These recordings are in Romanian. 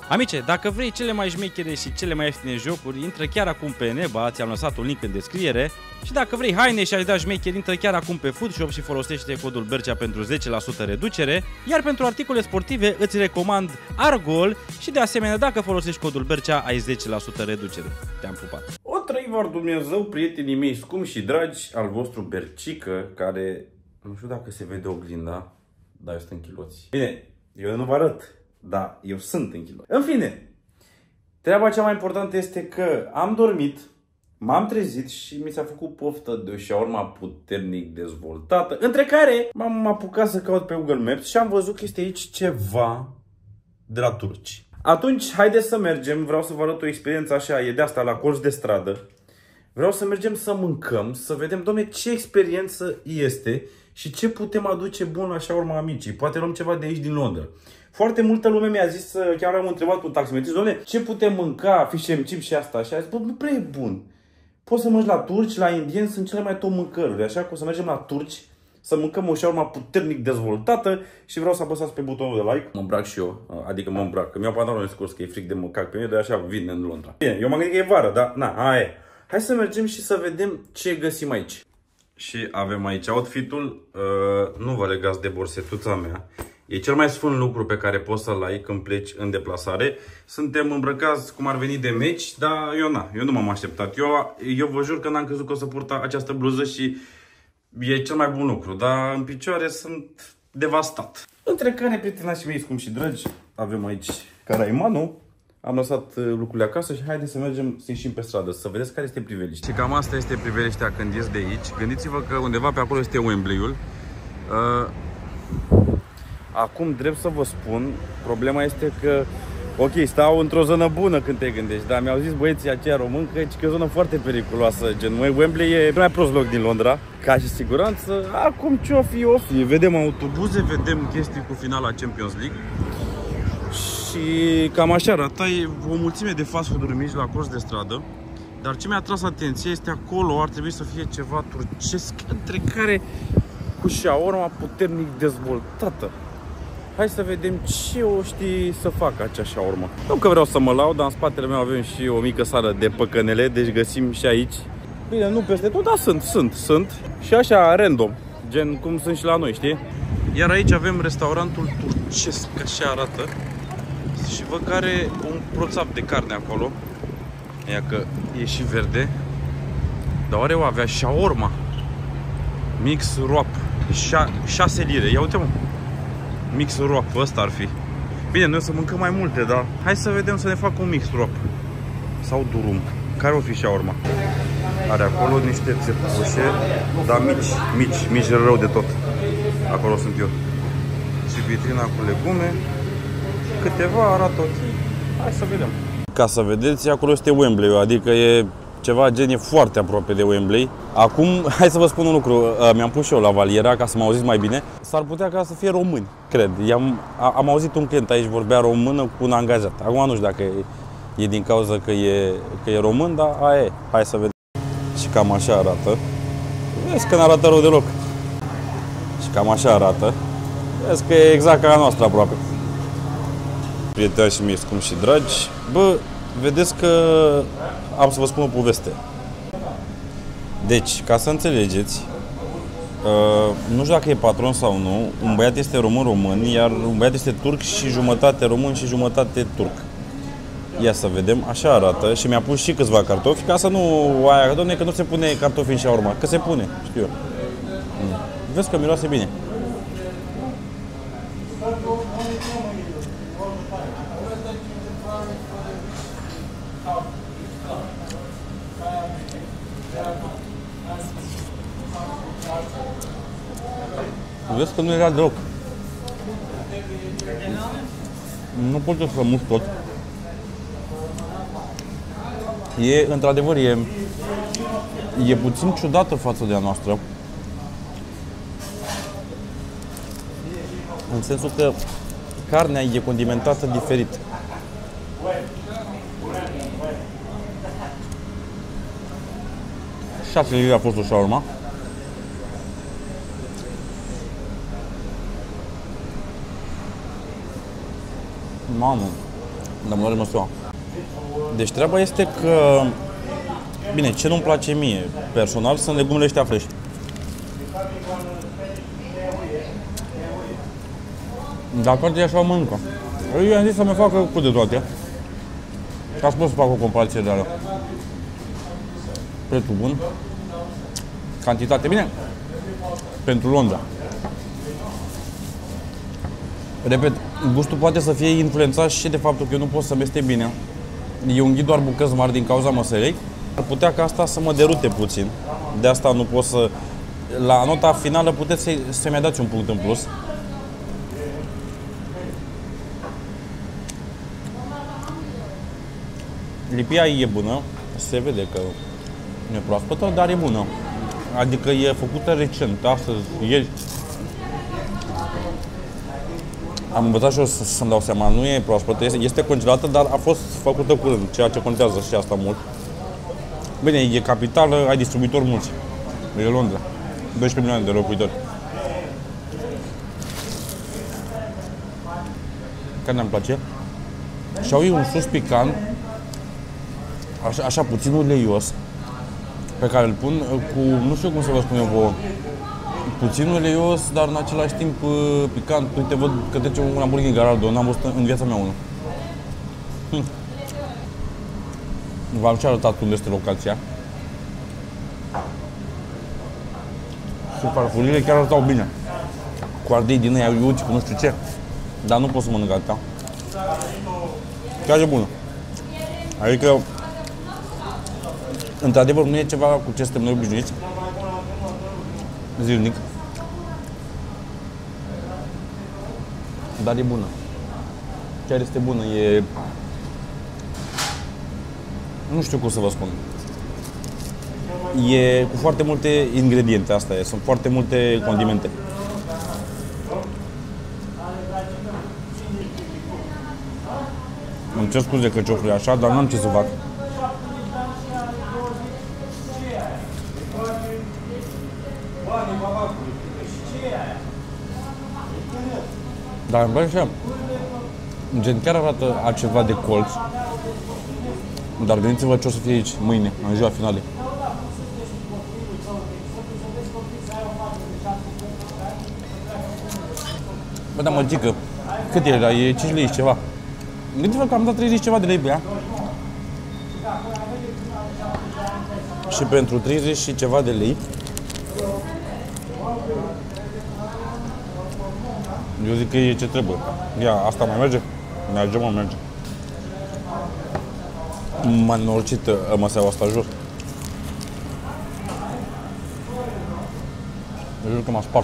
Amice, dacă vrei cele mai șmechere și cele mai ieftine jocuri, intră chiar acum pe Neba, ți-am lăsat un link în descriere. Și dacă vrei haine și ai da șmecheri, intră chiar acum pe Foodshop și folosește codul Bercea pentru 10% reducere. Iar pentru articole sportive îți recomand Argol și de asemenea dacă folosești codul Bercea ai 10% reducere. Te-am pupat! O trăivar Dumnezeu, prietenii mei scumpi și dragi, al vostru Bercică, care nu știu dacă se vede oglinda, dar eu sunt în chiloți. Bine, eu nu vă arăt, dar eu sunt în chiloți. În fine, treaba cea mai importantă este că am dormit, m-am trezit și mi s-a făcut poftă de o shawarma puternic dezvoltată, între care m-am apucat să caut pe Google Maps și am văzut că este aici ceva de la turci. Atunci, haideți să mergem, vreau să vă arăt o experiență așa, e de asta la colț de stradă. Vreau să mergem să mâncăm, să vedem, dom'le, ce experiență este și ce putem aduce bun la shawarma amicii. Poate luăm ceva de aici din Londra. Foarte multă lume mi-a zis, chiar am întrebat un taximetrist, dom'le, ce putem mânca, fish and chips și asta? Și a zis, bă, nu prea e bun. Poți să mergi la turci, la indieni, sunt cele mai top mâncăruri, așa că o să mergem la turci, să mâncăm o shawarma puternic dezvoltată și vreau să apăsați pe butonul de like. Mă îmbrac și eu, adică mă îmbrac, că mi-au pantaloni scurs, că e fric de măcac pe mine, de așa vin în Londra. Bine, eu mă gândesc că e vară, dar na, aia e. Hai să mergem și să vedem ce găsim aici. Și avem aici outfit-ul, nu vă legați de borsetuța mea. E cel mai sfânt lucru pe care poți să-l ai când pleci în deplasare. Suntem îmbrăcați cum ar veni de meci, dar eu nu m-am așteptat. Eu vă jur că n-am crezut că o să purta această bluză și e cel mai bun lucru, dar în picioare sunt devastat. Între care, prietenașii mei scumpi și dragi, avem aici Caraimanul. Am lăsat lucrurile acasă și haideți să mergem să ieșim pe stradă, să vedeți care este priveliștea. Și cam asta este priveliștea când ies de aici. Gândiți-vă că undeva pe acolo este Wembley-ul. Acum, drept să vă spun, problema este că, ok, stau într-o zonă bună când te gândești, dar mi-au zis băieții aceia români că e o zonă foarte periculoasă, gen Wembley e cel mai prost loc din Londra. Ca și siguranță, acum ce-o fi, o fi. Vedem autobuze, vedem chestii cu finala Champions League. Și cam așa arată, e o mulțime de fast food-uri mici la colț de stradă. Dar ce mi-a tras atenție este acolo ar trebui să fie ceva turcesc, între care cu shawarma puternic dezvoltată. Hai să vedem ce o știi să facă acea shawarma. Nu că vreau să mă laud, dar în spatele meu avem și o mică sală de păcănele, deci găsim și aici. Bine, nu peste tot, dar sunt. Și așa, random, gen cum sunt și la noi, știi? Iar aici avem restaurantul turcesc, așa arată. Și văd că are un proțap de carne acolo. Ia că e și verde. Dar oare o avea shawarma mix wrap 6 lire. Ia uite, mă. Mix wrap, ăsta ar fi. Bine, noi o să mâncăm mai multe, dar hai să vedem să ne facă un mix wrap sau durum. Care o fi shawarma? Are acolo niște țepușe, dar mici rău de tot. Acolo sunt eu. Și vitrina cu legume. Câteva arată ok. Hai să vedem. Ca să vedeți, acolo este Wembley, adică e ceva gen, e foarte aproape de Wembley. Acum, hai să vă spun un lucru, mi-am pus și eu la valiera ca să mă auziți mai bine. S-ar putea ca să fie români, cred. Am auzit un client aici, vorbea română cu un angajat. Acum nu știu dacă e din cauza că e român, dar aia e. Hai să vedem. Și cam așa arată. Vezi că n-arată rău deloc. Și cam așa arată. Vezi că e exact ca a noastră aproape. Prieteni mei scumpi și dragi, bă, vedeți că am să vă spun o poveste. Deci, ca să înțelegeți, nu știu dacă e patron sau nu, un băiat este român, iar un băiat este turc și jumătate român și jumătate turc. Ia să vedem, așa arată și mi-a pus și câțiva cartofi, ca să nu aia, doamne, că nu se pune cartofi în shawarma, că se pune, știu eu. Vezi că miroase bine. Vezi că nu era deloc. Nu pot să must tot. E, într-adevăr, e puțin ciudată față de a noastră. În sensul că carnea e condimentată diferit. $6 lire a fost o shawarma. Mamă, Dar mă doare măsura. Deci treaba este că... Bine, ce nu-mi place mie personal sunt legumele ăștia fresh. Dacă e așa, mănâncă. Eu i-am zis să mă facă cu de toate. Ca să pot să fac o comparație de alea. Prețul bun. Cantitate. Bine, pentru Londra. Repet, gustul poate să fie influențat și de faptul că eu nu pot să mestec bine. Eu înghit doar bucăți mari din cauza măsării. Ar putea ca asta să mă derute puțin. De asta nu pot să... La nota finală puteți să-mi dați un punct în plus. Lipia e bună. Se vede că nu e proaspătă, dar e bună. Adică e făcută recent, astăzi, ieri. Am învățat și eu să-mi dau seama, nu e proaspătă, este congelată, dar a fost făcută curând, ceea ce contează și asta mult. Bine, e capitală, ai distribuitori mulți. E Londra. 12 milioane de locuitori. Care ne-mi place. Și au ei un sos picant, așa puțin uleios, pe care îl pun cu, nu știu cum să vă spun eu vouă, puțin uleios, dar în același timp picant. Uite, văd că trece un hamburger Garaldo, n-am văzut în viața mea unul. V-am și arătat unde este locația. Și farfurile chiar arătau bine. Cu ardei din aia iuți, cu nu știu ce. Dar nu pot să mănânc atâta. Chiar e bună. Adică, într-adevăr, nu e ceva cu ce suntem noi obișnuiți zilnic. Dar e bună. Chiar este bună, e... Nu știu cum să vă spun. E cu foarte multe ingrediente, asta e. Sunt foarte multe condimente. Îmi cer scuze că ciofru e așa, dar n-am ce să fac. Dar îmi place așa. Gen, chiar arată altceva de colț. Dar gândiți-vă ce o să fie aici, mâine, în ziua finalei. Bă, dar măgică, cât e? E 5 lei și ceva. Gândiți-vă că am dat 30 ceva de lei pe ea. Și pentru 30 și ceva de lei, eu zic că e ce trebuie. Ia, asta mai merge? Merge, mă, merge. M-a înnorocit măseaua asta, jur. Jur că m-a spart.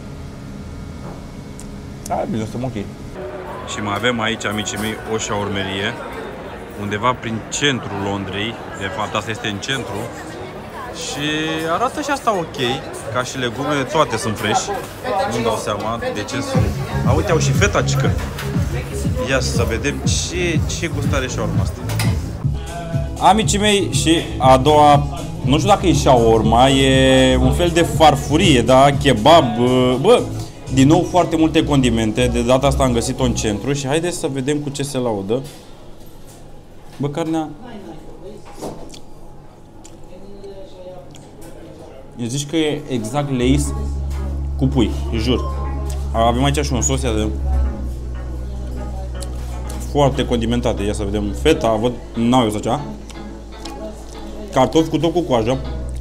Da, bine, suntem ok. Și mai avem aici, amicii mei, o șaurmerie, undeva prin centrul Londrei. De fapt, asta este în centru. Și arată și asta ok, ca și legumele, toate sunt fresh. Nu-mi dau seama de ce sunt. A, uite, au și feta, cică. Ia să vedem ce gust are șaurma asta. Amicii mei, și a doua, nu știu dacă e shawarma, e un fel de farfurie, da, kebab, bă, din nou foarte multe condimente, de data asta am găsit-o în centru și haideți să vedem cu ce se laudă. Bă, carnea... Eu zici că e exact leis cu pui, jur. Avem aici și un sos de... foarte condimentate, ia să vedem. Feta, văd, n-au eu să cea. Cartofi cu tot cu coajă.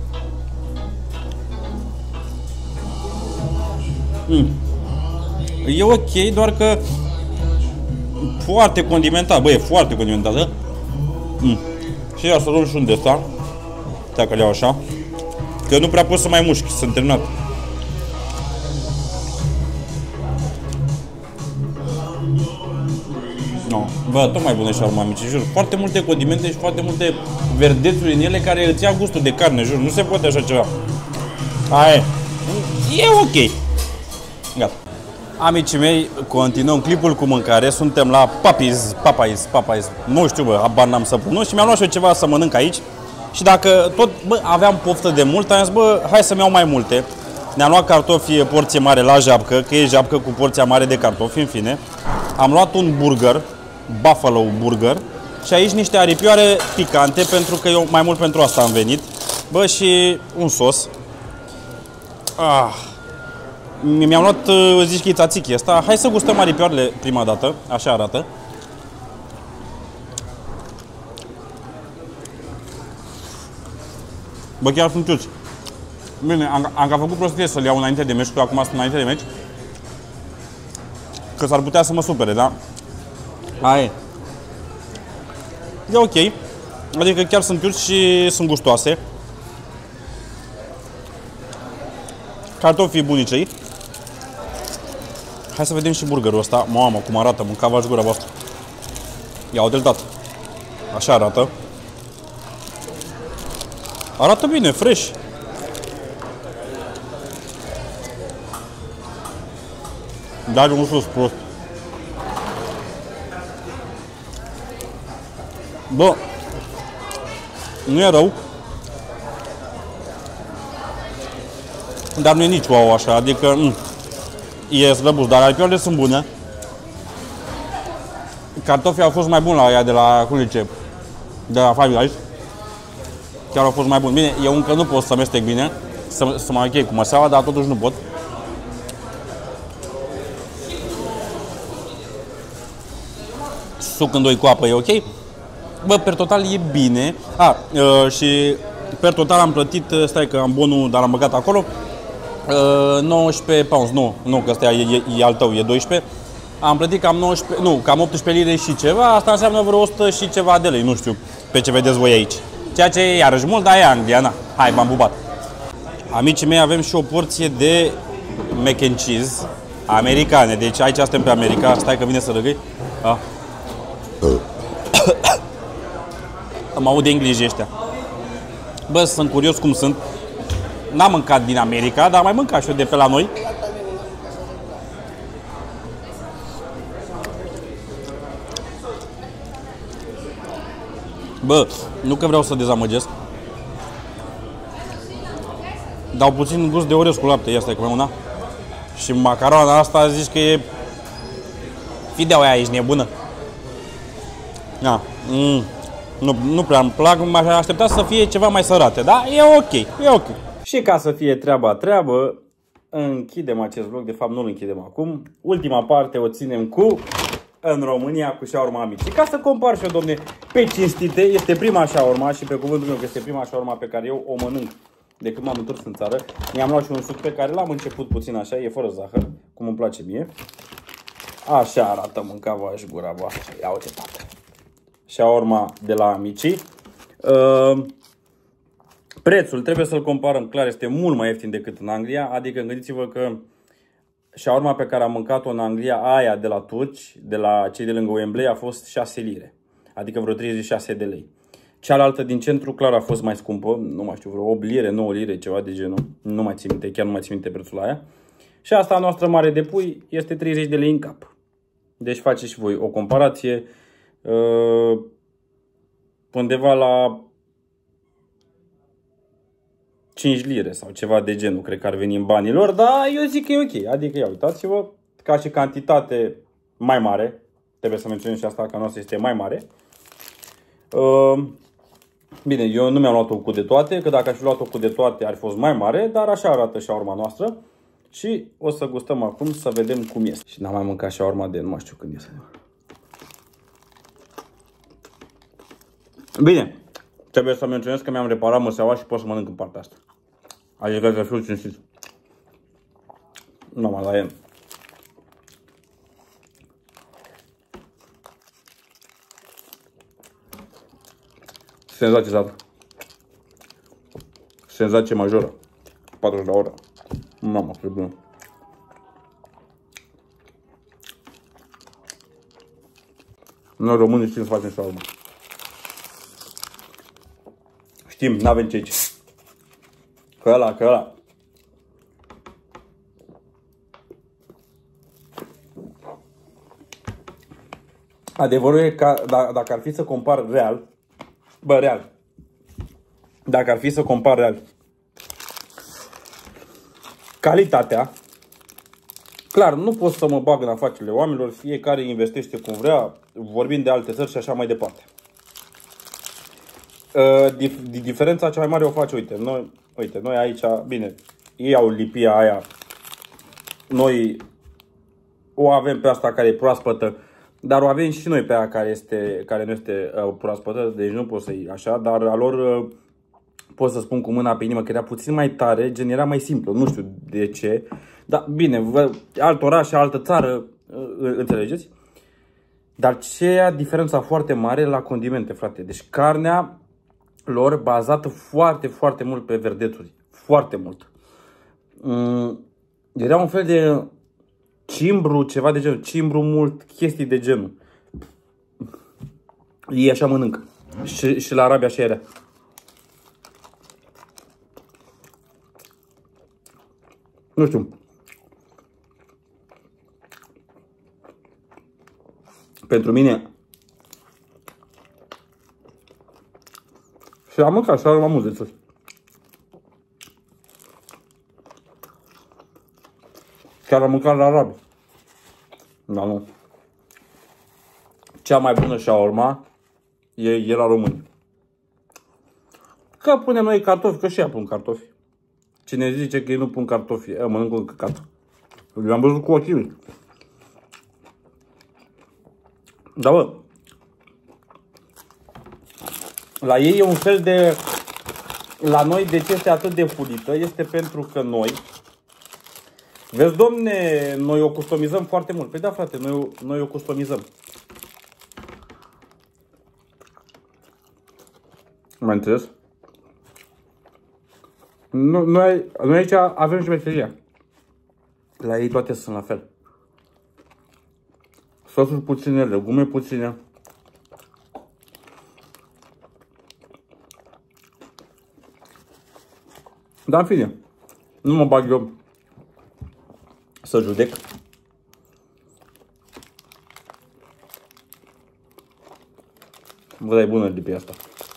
E ok, doar că foarte condimentat, bă, e foarte condimentată. Și ia să luăm și un de ăsta. Dacă le iau așa. Că nu prea pot să mai mușc, sunt terminat. No. Bă, tot mai bună shawarma, amici, jur. Foarte multe condimente și foarte multe verdețuri în ele care îți ia gustul de carne, jur. Nu se poate așa ceva. Aia e ok. Gata. Amicii mei, continuăm clipul cu mâncare. Suntem la Popeyes. Nu știu, bă, habar n-am să pronunț. Și mi-am luat și eu ceva să mănânc aici. Și dacă tot, bă, aveam poftă de mult, am zis, bă, hai să-mi iau mai multe. Ne-am luat cartofi porție mare la japcă, că e japcă cu porția mare de cartofi, în fine. Am luat un burger Buffalo Burger. Și aici niște aripioare picante, pentru că eu mai mult pentru asta am venit. Bă, și un sos. Mi-am luat, zici că e tzatziki ăsta. Hai să gustăm aripioarele prima dată. Așa arată. Bă, chiar sunt ciuți. Bine, am făcut prostie să-l iau înainte de meci, că acum sunt înainte de meci. Că s-ar putea să mă supere, da? Hai. E ok. Adică chiar sunt ciuți și sunt gustoase. Cartofii bunicei. Hai să vedem și burgerul ăsta. Mamă, cum arată, mâncava-și gura voastră. Ia-o deltat. Așa arată. Arată bine, fresh. Dar un sos prost. Bă, nu e rău. Dar nu e nici wow așa, adică e slăbuț, dar aripioarele sunt bune. Cartofii au fost mai buni la aia de la Culice, de la Five Guys. Chiar au fost mai buni. Bine, eu încă nu pot să amestec bine, să mă închei cu măseaua, dar totuși nu pot. Suc în doi cu apă e ok. Bă, per total e bine. Și per total am plătit, stai că am bonul, dar am băgat acolo, 19 pounds, nu, că ăsta e al tău, e 12. Am plătit cam cam 18 lire și ceva, asta înseamnă vreo 100 și ceva de lei, nu știu pe ce vedeți voi aici. Ceea ce e iarăși mult, dar e Anglia, na. Hai, m-am bubat. Amicii mei, avem și o porție de mac and cheese americane, deci aici suntem pe America, stai că vine să răgâi. Mă aud de englezii ăștia. Bă, sunt curios cum sunt. N-am mâncat din America, dar am mai mâncat și eu de pe la noi. Bă, nu că vreau să dezamăgesc. Dau puțin gust de orez cu lapte, ia stai că mai una. Și macaroana asta zici că e... Fideaua aia, ești nebună. Da. Nu prea îmi plac, m-aș aștepta să fie ceva mai sărate, dar e ok, e ok. Și ca să fie treabă, închidem acest vlog, de fapt nu-l închidem acum. Ultima parte o ținem în România cu shawarma Amici. Ca să compar și eu, domne, pe cinstite, este prima shawarma și pe cuvântul meu că este prima shawarma pe care eu o mănânc de când m-am întors în țară. Mi-am luat și un suc pe care l-am început puțin așa, e fără zahăr, cum îmi place mie. Așa arată mâncava-și gura voastră, ia uite, tată. Shawarma de la Amici. Prețul, trebuie să-l comparăm, clar, este mult mai ieftin decât în Anglia, adică gândiți-vă că shawarma pe care am mâncat-o în Anglia, aia de la turci, de la cei de lângă Wembley, a fost 6 lire, adică vreo 36 de lei. Cealaltă din centru, clar, a fost mai scumpă, nu mai știu, vreo 8 lire, 9 lire, ceva de genul, nu mai țin minte, chiar nu mai țin minte prețul la aia. Și asta noastră mare de pui este 30 de lei în cap. Deci faceți și voi o comparație, undeva la 5 lire sau ceva de genul, cred că ar veni în banii lor, dar eu zic că e ok. Adică, ia uitați-vă, ca și cantitate mai mare, trebuie să menționez și asta, că noastră este mai mare. Bine, eu nu mi-am luat-o cu de toate, că dacă aș fi luat-o cu de toate ar fi fost mai mare, dar așa arată shawarma noastră. Și o să gustăm acum să vedem cum este. Și n-am mai mâncat shawarma de nu mai știu când este. Bine, trebuie să menționez că mi-am reparat măseaua și pot să mănânc în partea asta. Adică trebuie să fiu cinstit. Nu mai la el. Senzație, tată. Senzație majoră. 40 la oră. Mamă, ce bun. Noi românii știm să facem shawarma. Știm, n-avem ce aici. Că ăla. Adevărul e că dacă ar fi să compar real, dacă ar fi să compar real calitatea, clar, nu pot să mă bag în afacerile oamenilor, fiecare investește cum vrea, vorbim de alte țări și așa mai departe. Diferența cea mai mare o face, uite, noi aici, bine, ei au lipia aia, noi o avem pe asta care e proaspătă, dar o avem și noi pe aia care nu este proaspătă, deci nu pot să iei așa, dar a lor pot să spun cu mâna pe inimă că era puțin mai tare, gen era mai simplu, nu știu de ce, dar bine, alt oraș, altă țară, înțelegeți? Dar ce e diferența foarte mare la condimente, frate, deci carnea lor bazată foarte, foarte mult pe verdețuri, foarte mult. Era un fel de cimbru, ceva de genul, cimbru mult, chestii de genul. Ei așa mănâncă. Și la Arabia așa era. Nu știu. Pentru mine. Și am mâncat și am mult de sus. Chiar am mâncat la arabi. Da, nu. Cea mai bună shawarma e la români. Că punem noi cartofi, că și ea pun cartofi. Cine zice că ei nu pun cartofi, eu mănânc un căcat. Eu am văzut cu ochii. Da, bă. La ei e un fel de... La noi de ce este atât de fulită? Este pentru că noi... Vezi, domne, noi o customizăm foarte mult. Păi da, frate, noi o customizăm. Mai înțeles? Noi aici avem și meseria. La ei toate sunt la fel. Sosuri puține, legume puține. Dar în fine, nu mă bag eu să judec. Vă dai bună lipia asta.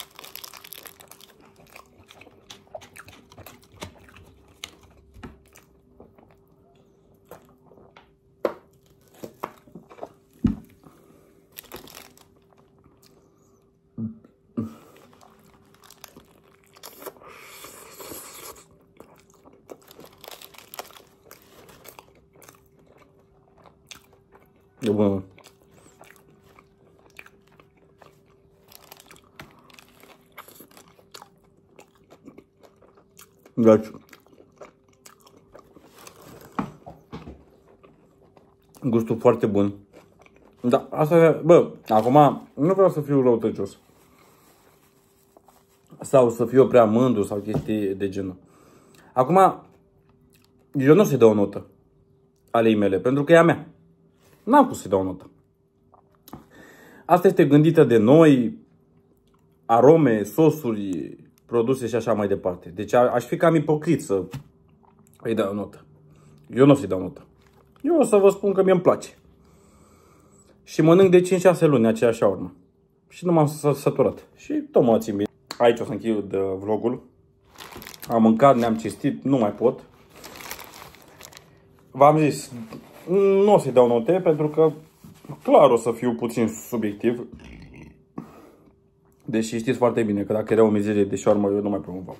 E bună. Deci, gustul foarte bun. Da, asta, bă, acum nu vreau să fiu răutăcios. Sau să fiu prea mândru sau chestii de genul. Acum, eu nu o să-i dau o notă ale mele, pentru că e a mea. N-am pus să-i dau o notă. Asta este gândită de noi, arome, sosuri, produse și așa mai departe. Deci aș fi cam ipocrit să îi dau o notă. Eu nu o să-i dau o notă. Eu o să vă spun că mie îmi place. Și mănânc de 5-6 luni aceeași shawarma. Și nu m-am săturat. Și tot mă țin bine. Aici o să închid vlogul. Am mâncat, ne-am cistit, nu mai pot. V-am zis, nu o să-i dau note, pentru că clar o să fiu puțin subiectiv. Deși știți foarte bine că dacă era o mizerie de shawarma, eu nu mai promovam.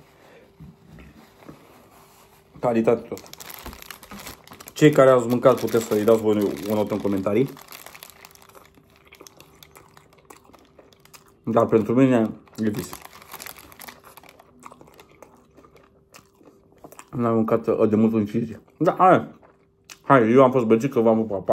Calitate tot. Cei care ați mâncat puteți să-i dați voi o notă în comentarii. Dar pentru mine e vis. N-am mâncat de mult în cizi. Da, hai, eu am fost băgică, v-am pupat.